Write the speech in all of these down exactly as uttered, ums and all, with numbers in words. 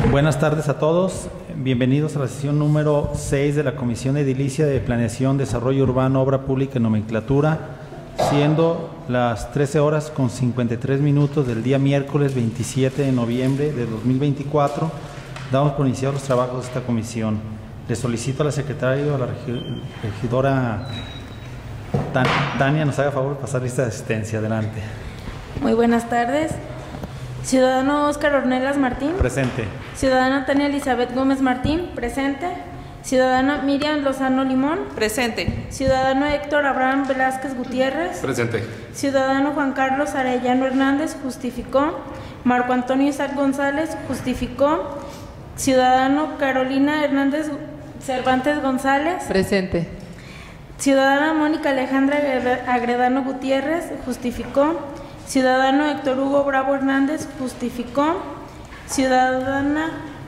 Buenas tardes a todos, bienvenidos a la sesión número seis de la Comisión Edilicia de Planeación, Desarrollo Urbano, Obra Pública y Nomenclatura, siendo las trece horas con cincuenta y tres minutos del día miércoles veintisiete de noviembre de dos mil veinticuatro. Damos por iniciados los trabajos de esta comisión. Le solicito a la secretaria, a la regidora Tania, nos haga favor de pasar lista de asistencia. Adelante. Muy buenas tardes. Ciudadano Óscar Ornelas Martín. Presente. Ciudadana Tania Elizabeth Gómez Martín. Presente. Ciudadana Miriam Lozano Limón. Presente. Ciudadano Héctor Abraham Velázquez Gutiérrez. Presente. Ciudadano Juan Carlos Arellano Hernández. Justificó. Marco Antonio Isaac González. Justificó. Ciudadano Carolina Hernández Cervantes González. Presente. Ciudadana Mónica Alejandra Agredano Gutiérrez. Justificó. Ciudadano Héctor Hugo Bravo Hernández. Justificó. Ciudadana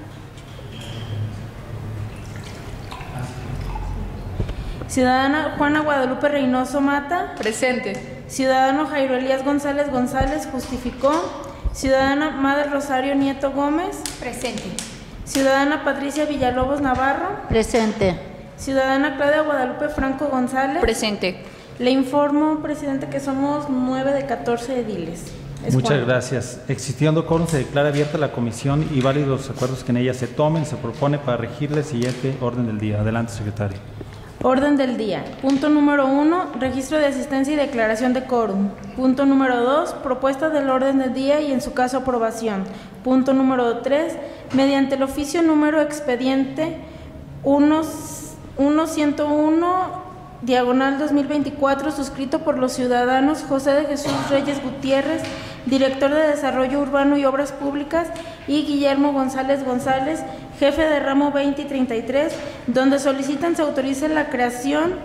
Ciudadana Juana Guadalupe Reynoso Mata. Presente. Ciudadano Jairo Elías González González. Justificó. Ciudadana Madre Rosario Nieto Gómez. Presente. Ciudadana Patricia Villalobos Navarro. Presente. Ciudadana Claudia Guadalupe Franco González. Presente. Le informo, presidente, que somos nueve de catorce ediles. Es Muchas cuando. gracias. Existiendo quórum, se declara abierta la comisión y válidos los acuerdos que en ella se tomen. Se propone para regir el siguiente orden del día. Adelante, secretario. Orden del día. Punto número uno, registro de asistencia y declaración de quórum. Punto número dos, propuesta del orden del día y en su caso aprobación. Punto número tres, mediante el oficio número expediente uno ciento uno diagonal dos mil veinticuatro, suscrito por los ciudadanos José de Jesús Reyes Gutiérrez, director de Desarrollo Urbano y Obras Públicas, y Guillermo González González, jefe de ramo veinte y treinta y tres, donde solicitan se autorice la creación,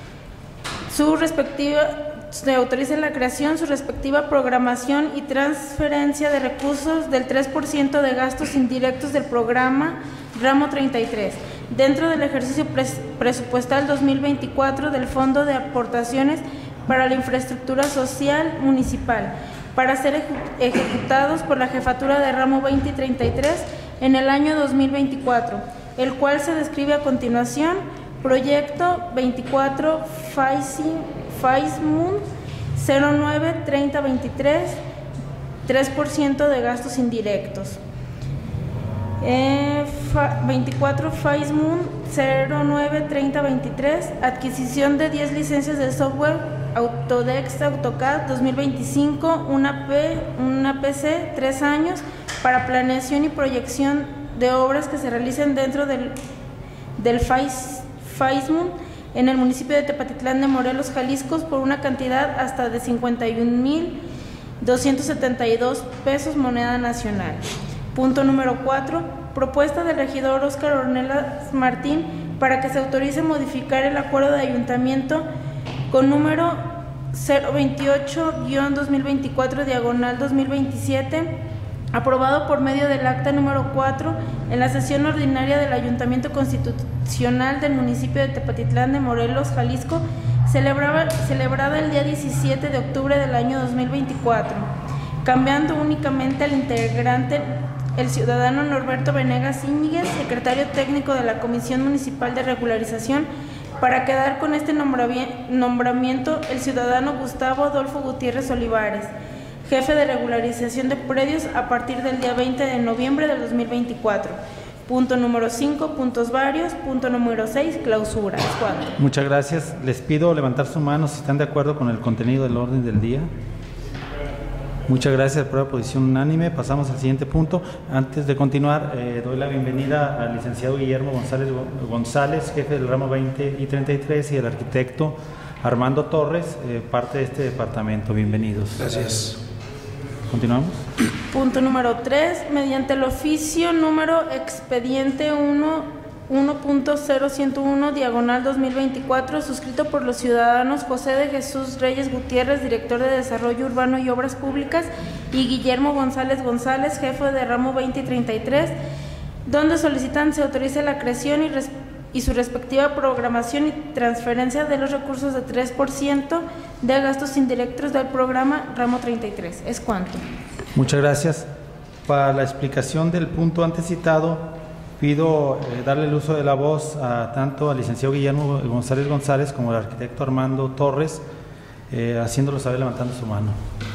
su respectiva, se autorice la creación, su respectiva programación y transferencia de recursos del tres por ciento de gastos indirectos del programa ramo treinta y tres, dentro del ejercicio pres presupuestal dos mil veinticuatro del Fondo de Aportaciones para la Infraestructura Social Municipal, para ser eje ejecutados por la Jefatura de Ramo veinte y treinta y tres en el año dos mil veinticuatro, el cual se describe a continuación. Proyecto veinticuatro FAISMUN cero nueve treinta veintitrés, tres por ciento de gastos indirectos. Eh, veinticuatro FAISMUN cero nueve treinta veintitrés, adquisición de diez licencias de software Autodesk AutoCAD dos mil veinticinco, una, P, una P C, tres años, para planeación y proyección de obras que se realicen dentro del, del FAIS, FAISMUN en el municipio de Tepatitlán de Morelos, Jalisco, por una cantidad hasta de cincuenta y un mil doscientos setenta y dos pesos moneda nacional. Punto número cuatro, propuesta del regidor Óscar Ornelas Martín para que se autorice modificar el acuerdo de ayuntamiento con número cero veintiocho guión dos mil veinticuatro diagonal dos mil veintisiete, aprobado por medio del acta número cuatro en la sesión ordinaria del Ayuntamiento Constitucional del municipio de Tepatitlán de Morelos, Jalisco, celebraba, celebrada el día diecisiete de octubre del año dos mil veinticuatro, cambiando únicamente al integrante el ciudadano Norberto Venegas Íñiguez, secretario técnico de la Comisión Municipal de Regularización, para quedar con este nombramiento el ciudadano Gustavo Adolfo Gutiérrez Olivares, jefe de regularización de predios a partir del día veinte de noviembre del dos mil veinticuatro. Punto número cinco, puntos varios. Punto número seis, clausura. Muchas gracias. Les pido levantar su mano si están de acuerdo con el contenido del orden del día. Muchas gracias, prueba posición unánime. Pasamos al siguiente punto. Antes de continuar, eh, doy la bienvenida al licenciado Guillermo González González, jefe del ramo veinte y treinta y tres, y al arquitecto Armando Torres, eh, parte de este departamento. Bienvenidos. Gracias. Continuamos. Punto número tres, mediante el oficio número expediente uno punto cero ciento uno diagonal dos mil veinticuatro, suscrito por los ciudadanos José de Jesús Reyes Gutiérrez, director de Desarrollo Urbano y Obras Públicas, y Guillermo González González, jefe de ramo veinte y treinta y tres, donde solicitan se autorice la creación y, y su respectiva programación y transferencia de los recursos de tres por ciento de gastos indirectos del programa ramo treinta y tres. ¿Es cuánto? Muchas gracias. Para la explicación del punto antes citado, pido eh, darle el uso de la voz a tanto al licenciado Guillermo González González como al arquitecto Armando Torres, eh, haciéndolo saber levantando su mano.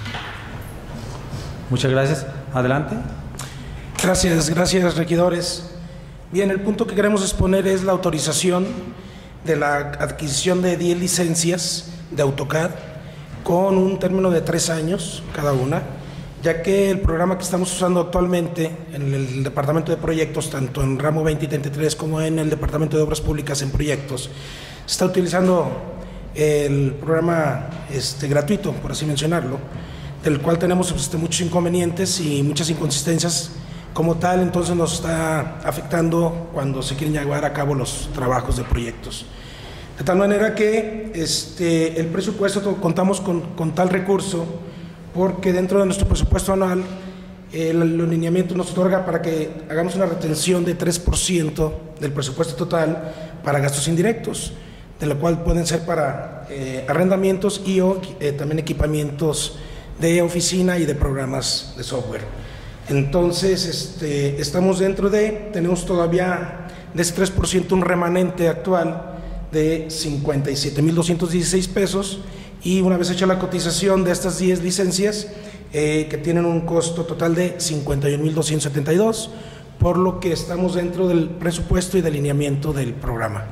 Muchas gracias. Adelante. Gracias, gracias, regidores. Bien, el punto que queremos exponer es la autorización de la adquisición de diez licencias de AutoCAD con un término de tres años cada una, ya que el programa que estamos usando actualmente en el Departamento de Proyectos, tanto en ramo veinte y treinta y tres como en el Departamento de Obras Públicas en Proyectos, se está utilizando el programa este, gratuito, por así mencionarlo, del cual tenemos este, muchos inconvenientes y muchas inconsistencias como tal, entonces nos está afectando cuando se quieren llevar a cabo los trabajos de proyectos. De tal manera que este, el presupuesto, contamos con, con tal recurso, porque dentro de nuestro presupuesto anual, el, el lineamiento nos otorga para que hagamos una retención de tres por ciento del presupuesto total para gastos indirectos, de lo cual pueden ser para eh, arrendamientos y o eh, también equipamientos de oficina y de programas de software. Entonces, este, estamos dentro de, tenemos todavía de ese tres por ciento un remanente actual de cincuenta y siete mil doscientos dieciséis pesos, y una vez hecha la cotización de estas diez licencias, eh, que tienen un costo total de cincuenta y un mil doscientos setenta y dos, por lo que estamos dentro del presupuesto y del lineamiento del programa.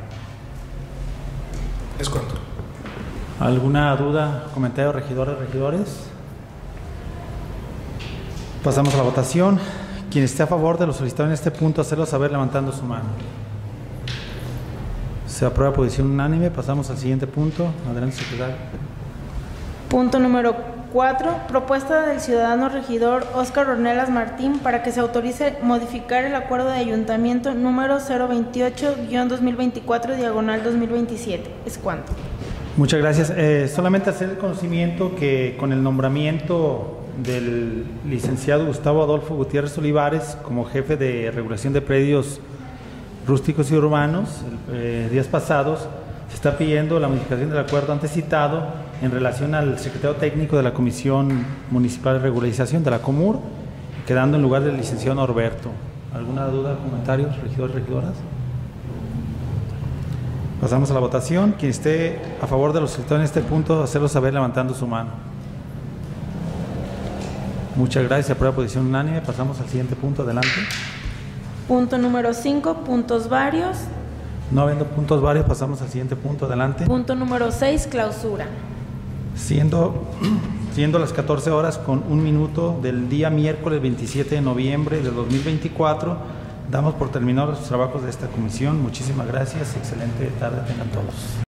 Es cuanto. ¿Alguna duda, comentario, regidores, regidores? Pasamos a la votación. Quien esté a favor de lo solicitado en este punto, hacerlo saber levantando su mano. Se aprueba por decisión unánime. Pasamos al siguiente punto. Adelante, secretario. Punto número cuatro. Propuesta del ciudadano regidor Óscar Ornelas Martín para que se autorice modificar el acuerdo de ayuntamiento número cero veintiocho guión dos mil veinticuatro diagonal dos mil veintisiete. ¿Es cuánto? Muchas gracias. Eh, solamente hacer el conocimiento que con el nombramiento del licenciado Gustavo Adolfo Gutiérrez Olivares como jefe de regulación de predios rústicos y urbanos, eh, días pasados, se está pidiendo la modificación del acuerdo antes citado en relación al secretario técnico de la Comisión Municipal de Regularización de la Comur, quedando en lugar del licenciado Norberto. ¿Alguna duda, comentarios, regidores, regidoras? Pasamos a la votación. Quien esté a favor de lo solicitado en este punto, hacerlo saber levantando su mano. Muchas gracias. Se aprueba por decisión unánime. Pasamos al siguiente punto. Adelante. Punto número cinco. Puntos varios. No habiendo puntos varios, pasamos al siguiente punto. Adelante. Punto número seis. Clausura. Siendo, siendo las catorce horas con un minuto del día miércoles veintisiete de noviembre de dos mil veinticuatro, damos por terminados los trabajos de esta comisión. Muchísimas gracias. Excelente tarde tengan todos.